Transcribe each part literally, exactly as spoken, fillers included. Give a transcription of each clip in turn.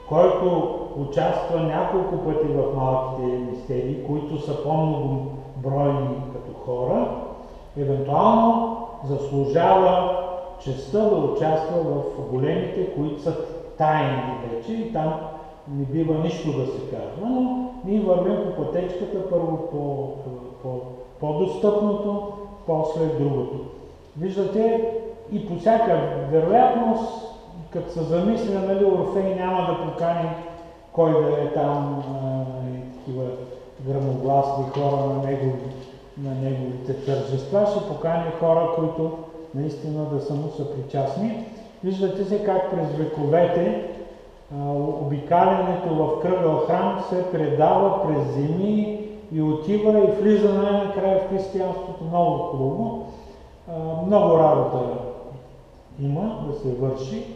който участва няколко пъти в малките мистерии, които са по-многобройни като хора, евентуално заслужава честта да участва в големите, които са тайни вече и там не бива нищо да се казва, но ние вървим по пътечката, първо по, по, по-достъпното, после другото. Виждате, и по всяка вероятност, като се замисля, нали, Орфей няма да покани кой да е там и такива гръмогласни хора на, негови, на неговите тържества, ще покани хора, които наистина да са му съпричастни. Виждате се как през вековете обикалянето в кръгъл храм се предава през земи и отива и влиза най-накрая в християнството. Много хубаво. Много работа има да се върши.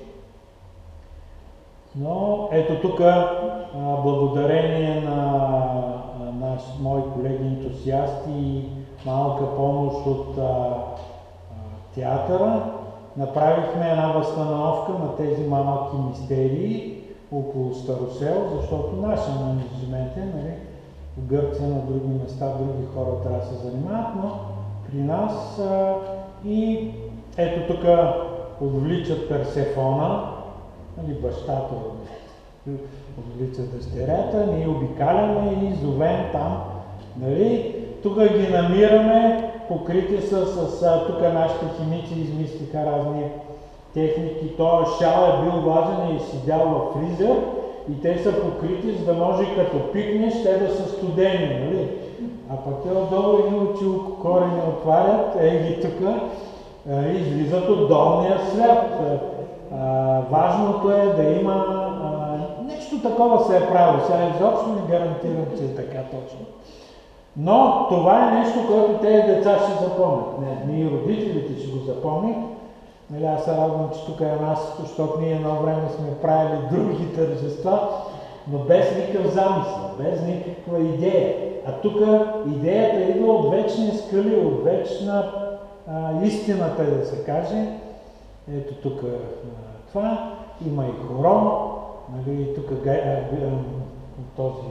Но ето тук, благодарение на наш, мои колеги ентусиасти и малка помощ от а, а, театъра, направихме една възстановка на тези малки мистерии около Старосел, защото нашия ангажимент е, нали, в Гърция, на други места, други хора трябва да се занимават, но при нас а, и ето тук отвличат Персефона, нали, бащата отвлича дъщерята, ние обикаляме и зовем там, нали, тук ги намираме, покрити са с, с тук нашите химици измислиха разни техники. Той шал е бил важен и седял в фризер и те са покрити, за да може като пикнеш, те да са студени, нали? А пък те отдолу и очи корени отварят, е ги тук, излизат от долния свят. А, важното е да има а, нещо такова се е правило. Сега изобщо не гарантирам, че е така точно. Но това е нещо, което тези деца ще запомнят. Не, ние родителите ще го запомнят. Нали, аз се радвам, че тук е нас, защото ние едно време сме правили други тържества, но без никакъв замисъл, без никаква идея. А тук идеята идва от вечни скали, от вечна а, истината, да се каже. Ето тук това, има и хорон, нали, тук този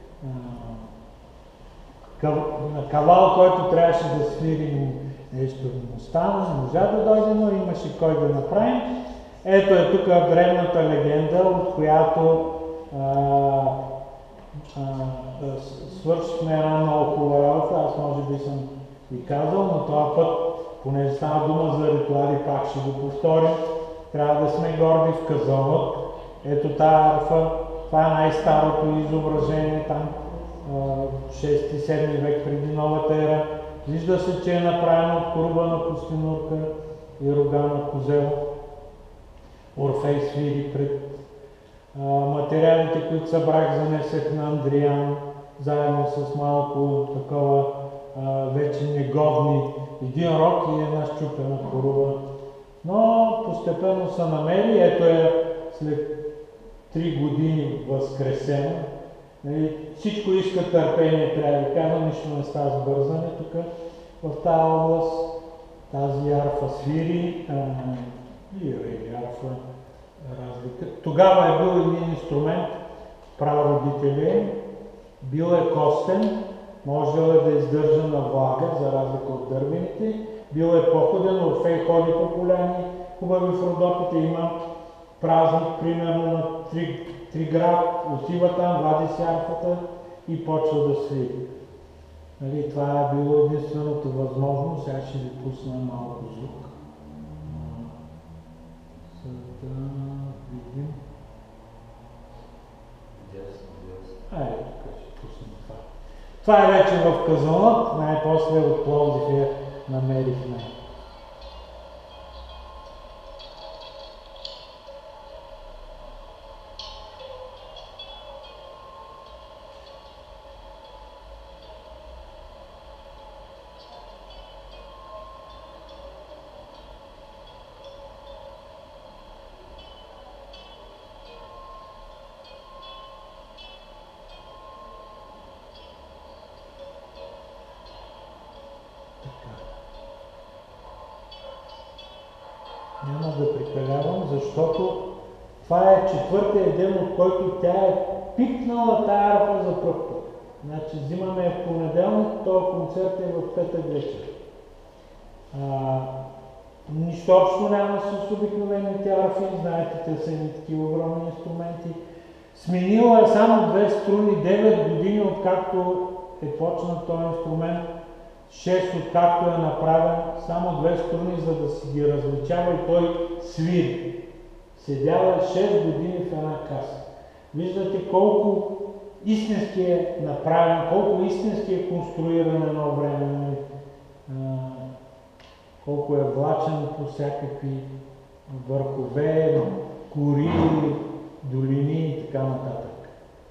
а, кавал, който трябваше да свири нещо му стана, не можа да дойде, но имаше кой да направи. Ето е тук древната легенда, от която а, а, свършихме една много хубава работа, аз може би съм ви казал, но този път, понеже става дума за ритуали, пак ще го повторим, трябва да сме горди в Казанлък. Ето тази арфа, това е най-старото изображение там, шести-седми век преди новата ера. Вижда се, че е направено от корубана костенурка и рога на козел. Орфей свири пред а, материалите, които събрах, занесех на Андриан, заедно с малко такова а, вече негодни, един рок и една счупена коруба. Но постепенно се намери, ето е след три години възкресено. Нали, всичко иска търпение, трябва да кажа, нищо не става с бързане тук в тази област. Тази арфа свири, а, лира или арфа, разлика. Тогава е бил един инструмент, прародители, бил е костен, можел е да издържа на влага, за разлика от дървените, бил е походен, Орфей ходи по поляни, хубави в Родопите, има празник, примерно на три, три град, отива там, вади си арфата и почва да свири. Нали, това е било единственото възможно, сега ще ви пусна малко звук, за да видим. Айде, тук ще пуснем това. Това е вече в Казанлък, най-после от Пловдив я намерихме. Няма да прекалявам, защото Това е четвъртия ден, от който тя е пипнала тая арфа за пръв път. Значи взимаме в понеделник, този концерт е в петък вечер. А, нищо общо няма с обикновените арфи, знаете, те са и такива огромни инструменти. Сменила е само две струни, девет години откакто е почнат този инструмент, шест откакто е направен, само две струни, за да си ги различава и той свири. Седяла е шест години в една каса. Виждате колко истински е направен, колко истински е конструиран едно време, колко е влачен по всякакви върхове, кори, долини и така нататък.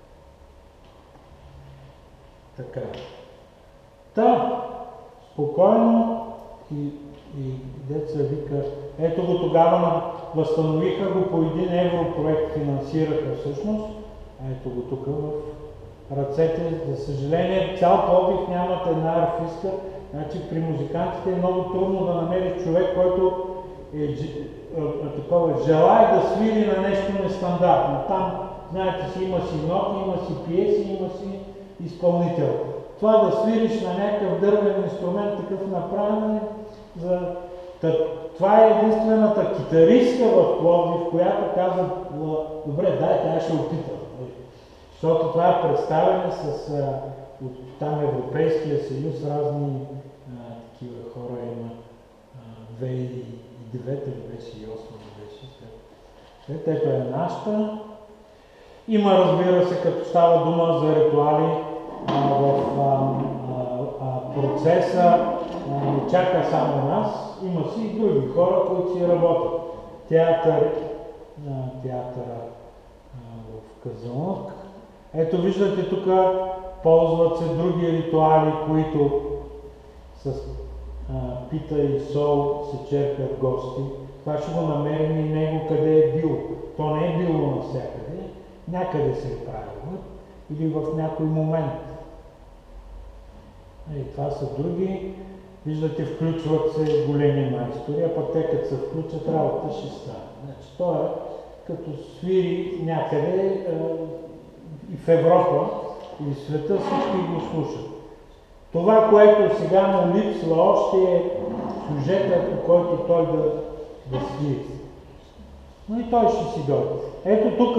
Така. Та, спокойно и, и деца вика, ето го тогава възстановиха го по един европроект, финансираха всъщност, ето го тук в ръцете. За съжаление, цял Пловдив нямат една арфистка. Значи при музикантите е много трудно да намериш човек, който е, е, е такова, желая да свири на нещо нестандартно. Там, знаете си, има си ноти, има си пиеси, има си изпълнител. Това да свириш на някакъв дървен инструмент, такъв направен, за... това е единствената китаристка в Пловдив, която казва, добре, дай, тя ще опита. Защото това е представяне с а, от там Европейския съюз, разни а, такива хора има. две хиляди и девета беше и осма беше. След ето е нашата. Има, разбира се, като става дума за ритуали, а, в а, а, процеса не чака само нас, има си и други хора, които си работят. Театър, а, театъра а, в Казанлък. Ето виждате тук, ползват се други ритуали, които с а, пита и сол се черпят гости. Това ще го намерим и него къде е било. То не е било навсякъде, някъде се е правило или в някой момент. И това са други. Виждате, включват се големи майстори, а пък те като се включат, работа ще стане. Значи, то е като свири някъде а, и в Европа и в света всички го слушат. Това, което сега му липсва още е сюжета, по който той да, да свири. Но и той ще си дойде. Ето тук,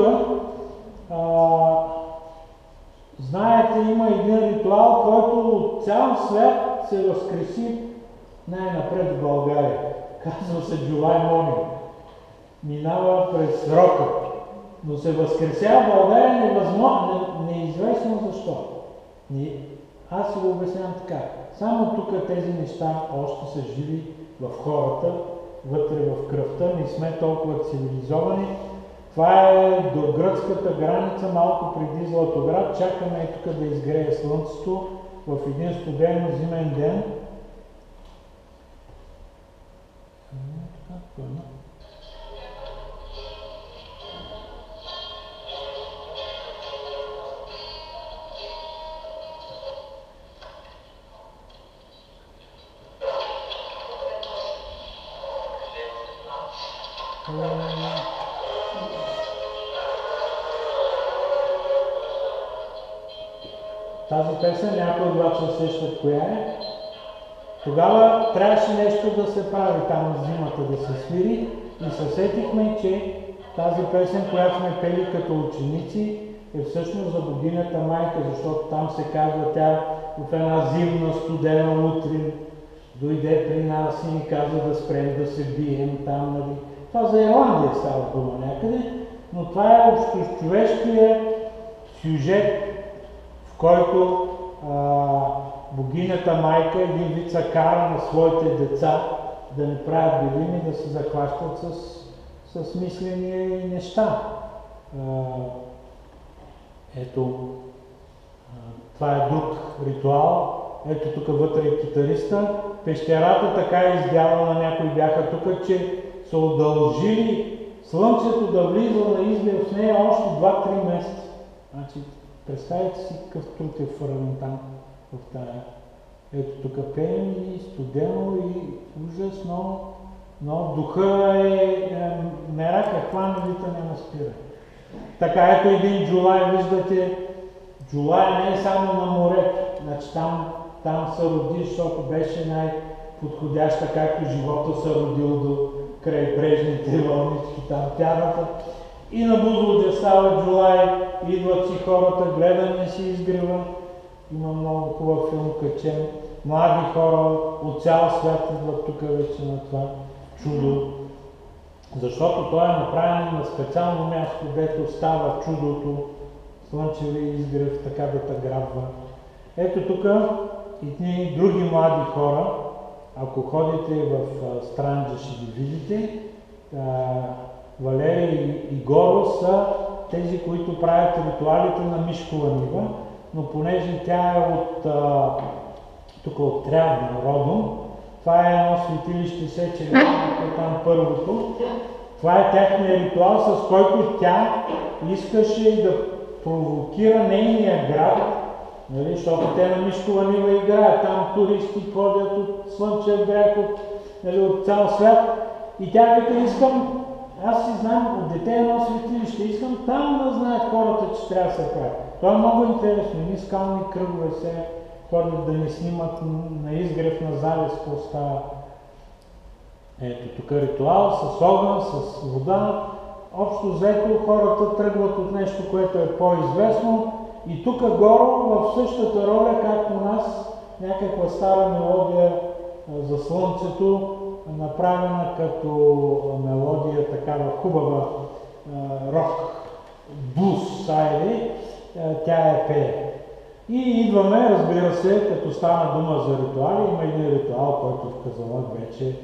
знаете, има един ритуал, който от цял свят се възкреси най-напред в България. Казва се Джулай Монин. Минава през рока. Но се възкресява в България невъзможно, не, неизвестно защо. Не, аз си го обяснявам така. Само тук тези неща още са живи в хората, вътре в кръвта, не сме толкова цивилизовани. Това е до гръцката граница, малко преди Златоград. Чакаме и тук да изгрее слънцето в един студен зимен ден. Тази песен, някой от вас се сещат коя е. Тогава трябваше нещо да се прави там в зимата, да се свири и се сетихме, че тази песен, която сме пели като ученици, е всъщност за богинята майка, защото там се казва, тя в една зимна студена утрин дойде при нас и ни каза да спрем да се бием там, нали. Това за Ирландия става дума някъде, но това е общочовешкият сюжет, в който а, богинята майка един вид се кара на своите деца да не правят белими, да се захващат с, с мислени неща. А, ето, а, това е друг ритуал. Ето тук вътре е китариста. Пещерата така е издявана, някои бяха тук, че са удължили слънцето да влиза на изгрев в нея още два-три месеца. Значи, представете си какъв труд е фървен там в тая. Ето тук пеем и студено и ужасно, но духа е, е мерака, хване, вита, няма спира. Така, ето един Джулай, виждате, Джулай не е само на морето, значи там, там се роди, защото беше най-подходяща, както живота се родил до крайбрежните вълнички, там тяната. И на Бузлуджа става Джулай, идват си хората, гледаме си изгрева. Има много хубав филм качен. Млади хора от цял свят идват тук вече на това чудо. Защото той е направен на специално място, дето става чудото, слънчеви изгрев, така да те грабва. Ето тук и други млади хора, ако ходите в Странджа, ще ги видите. Валерий и Горо са тези, които правят ритуалите на Мишкова нива, но понеже тя е от, а, тук от Трявна родом, това е едно светилище Сече, там първото. Това е техният ритуал, с който тя искаше да провокира нейния град, нали, защото те на Мишкова нива играят, там туристи ходят от Слънчев бряг, от, нали, от цял свят. И тя вика, искам, аз си знам, от дете едно светилище, искам там да знаят хората, че трябва да се прави. Това е много интересно, едни скални кръгове се ходят да ни снимат на изгрев на залез, какво става. Ето тук ритуал с огън, с вода. Общо взето хората тръгват от нещо, което е по-известно. И тук Горо в същата роля, както у нас, някаква стара мелодия за слънцето, направена като мелодия, такава хубава рок, блуз, сайли, тя е пее. И идваме, разбира се, като стана дума за ритуали, има един ритуал, който в Казанлък вече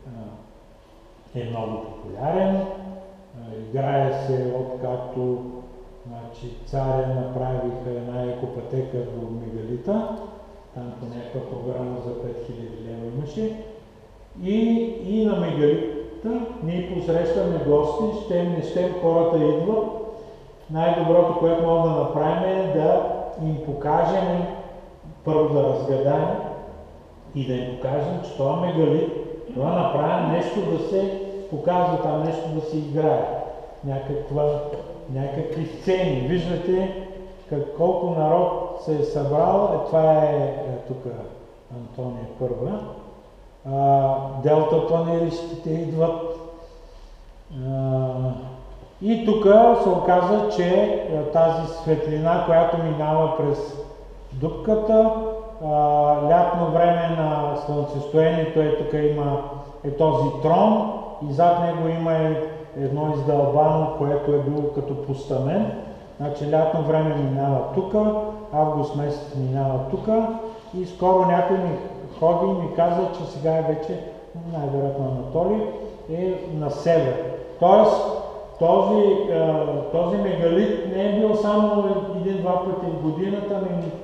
е много популярен. Играе се откакто, значи, царя направиха една екопатека до Мегалита, там по някаква програма за пет хиляди лева имаше. И, и на Мегалита ние посрещаме гости, щем не щем хората идват. Най-доброто, което мога да направим е да им покажем, първо да разгадаем и да им покажем, че това Мегалит, това направи нещо да се показва там, нещо да се играе. Някаква, някакви сцени. Виждате как, колко народ се е събрал. Е, това е, е тук Антония Първа. А, делта планеристите идват. А, и тук се оказа, че тази светлина, която минава през дупката, а, лятно време на слънцестоението, е тук има е този трон и зад него има едно издълбано, което е било като постамент. Значи лятно време минава тук, август месец минава тук и скоро някой ми ходи и ми каза, че сега е вече, най-вероятно Анатолий, е на север. Тоест, този, този мегалит не е бил само един-два пъти в годината,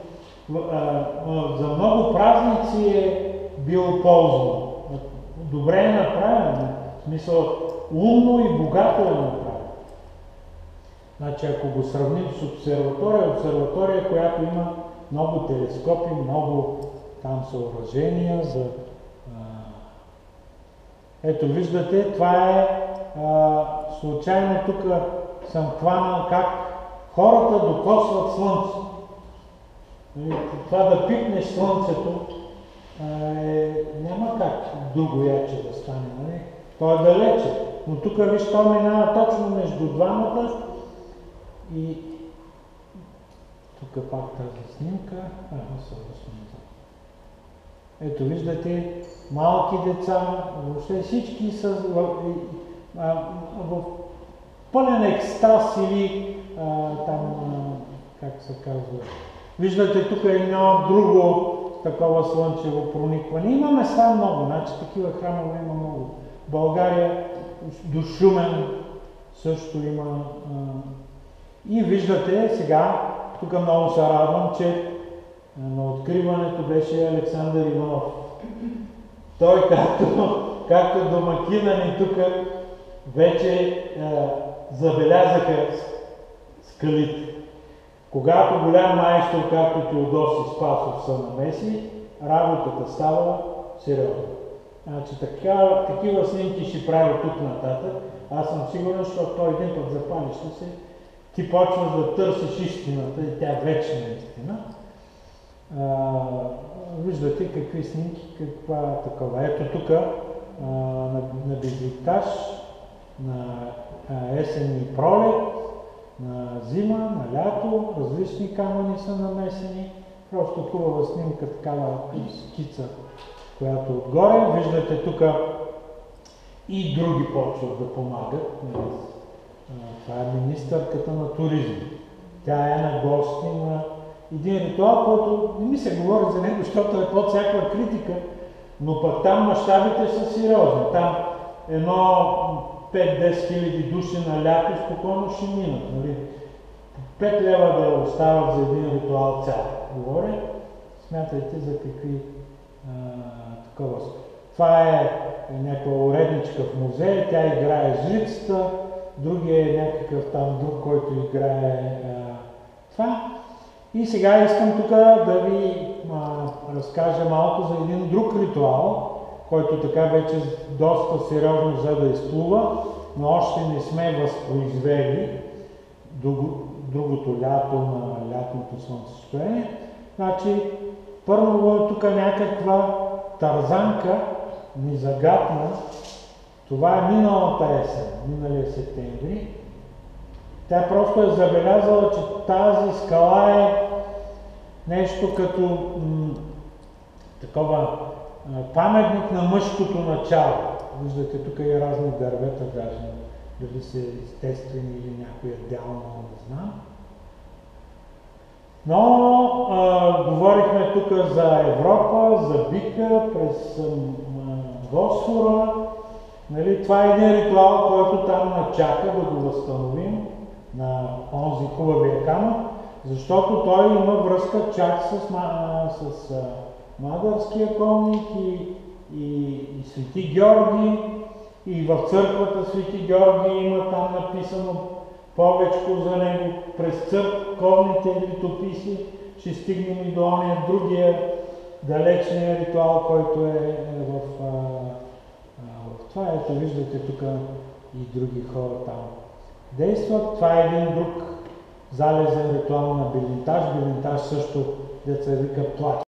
но за много празници е бил ползван. Добре е направен, в смисъл умно и богато е направен. Значи, ако го сравним с обсерватория, обсерватория, която има много телескопи, много там съоръжения за... А... Ето виждате, това е а, случайно тук съм хванал как хората докосват слънцето. Това да пипнеш слънцето е, няма как друго яче да стане, нали? То е далече, но тук виж, то минава точно между двамата и тук пак тази снимка, а, се възмиза. Ето виждате, малки деца, въобще всички са в, а, в пълен екстаз или а, там, а, как се казва, виждате тук едно друго такова слънчево проникване. Има места много, значи такива храмове има много. В България до Шумен също има. А, и виждате сега, тук много се радвам, че на откриването беше Александър Иванов. Той, както, както домакина ни тук, вече а, забелязаха скалите. Когато голям майстор, както Теодосий Спасов, се намеси, работата става сериозна. Значи, така, такива снимки ще прави от тук нататък. Аз съм сигурен, защото той един път запалиш се, ти почваш да търсиш истината и тя вечна истина. А, виждате какви снимки, каква такова. Ето тук на, на Безиктаж, на а, есен и пролет, на зима, на лято, различни камъни са намесени. Просто хубава снимка, такава скица, която отгоре. Виждате тук и други почват да помагат. Това е министърката на туризма. Тя е на гости на един ритуал, който не ми се говори за него, защото е под всякаква критика, но пък там мащабите са сериозни. Там едно пет-десет хиляди души на лято спокойно ще минат. Нали? пет лева да остават за един ритуал цял. Говоря, смятайте за какви а, такова. Това е някаква уредничка в музей, тя играе жрицата, другия е някакъв там друг, който играе а, това. И сега искам тук да ви а, разкажа малко за един друг ритуал, който така вече доста сериозно за да изплува, но още не сме възпроизвели другото лято на лятното слънцестояние. Значи, първо е тук някаква тарзанка, ни загатна. Това е миналата есен, миналия септември. Тя просто е забелязала, че тази скала е нещо като м, такова паметник на мъжкото начало. Виждате, тук и разни дървета, даже дали са естествени или някоя дялна, не знам. Но а, говорихме тук за Европа, за бика, през Босфора. Нали, това е един ритуал, който там начака да го възстановим на онзи хубавия камък, защото той има връзка чак с, а, с а, Мадарския конник и, и, и Свети Георги. И в църквата Свети Георги има там написано повечко за него. През църковните летописи ще стигнем и до ония другия далечния ритуал, който е в, а, а, в това. Ето виждате тук и други хора там действат. Това е един друг залезен ритуал на Белинтаж. Белинтаж също, деца вика, плач.